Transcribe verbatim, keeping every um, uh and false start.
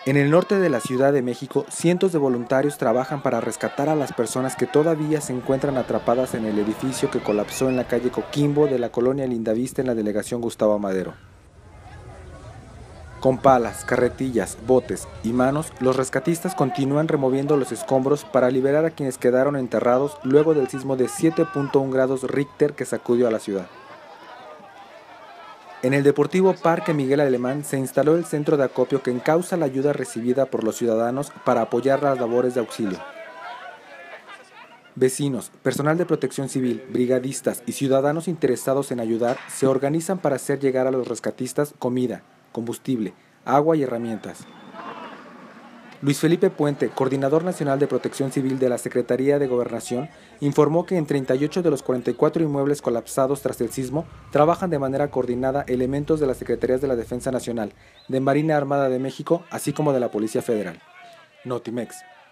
En el norte de la Ciudad de México, cientos de voluntarios trabajan para rescatar a las personas que todavía se encuentran atrapadas en el edificio que colapsó en la calle Coquimbo de la colonia Lindavista en la delegación Gustavo Amadero. Con palas, carretillas, botes y manos, los rescatistas continúan removiendo los escombros para liberar a quienes quedaron enterrados luego del sismo de siete punto uno grados Richter que sacudió a la ciudad. En el Deportivo Parque Miguel Alemán se instaló el centro de acopio que encausa la ayuda recibida por los ciudadanos para apoyar las labores de auxilio. Vecinos, personal de protección civil, brigadistas y ciudadanos interesados en ayudar se organizan para hacer llegar a los rescatistas comida, combustible, agua y herramientas. Luis Felipe Puente, coordinador nacional de protección civil de la Secretaría de Gobernación, informó que en treinta y ocho de los cuarenta y cuatro inmuebles colapsados tras el sismo trabajan de manera coordinada elementos de las Secretarías de la Defensa Nacional, de Marina Armada de México, así como de la Policía Federal. Notimex.